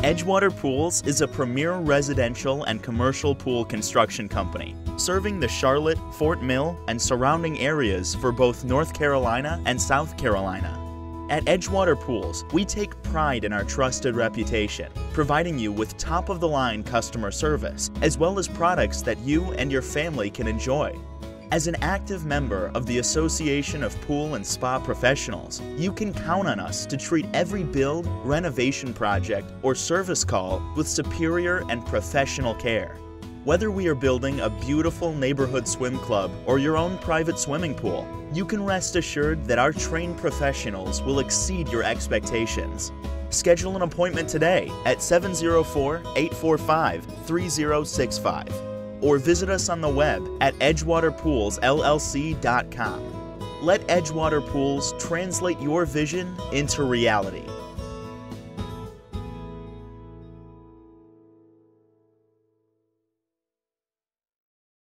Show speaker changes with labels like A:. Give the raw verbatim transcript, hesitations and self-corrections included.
A: Edgewater Pools is a premier residential and commercial pool construction company, serving the Charlotte, Fort Mill, and surrounding areas for both North Carolina and South Carolina. At Edgewater Pools, we take pride in our trusted reputation, providing you with top-of-the-line customer service, as well as products that you and your family can enjoy. As an active member of the Association of Pool and Spa Professionals, you can count on us to treat every build, renovation project, or service call with superior and professional care. Whether we are building a beautiful neighborhood swim club or your own private swimming pool, you can rest assured that our trained professionals will exceed your expectations. Schedule an appointment today at seven zero four, eight four five, three zero six five or visit us on the web at edgewater pools L L C dot com. Let Edgewater Pools translate your vision into reality.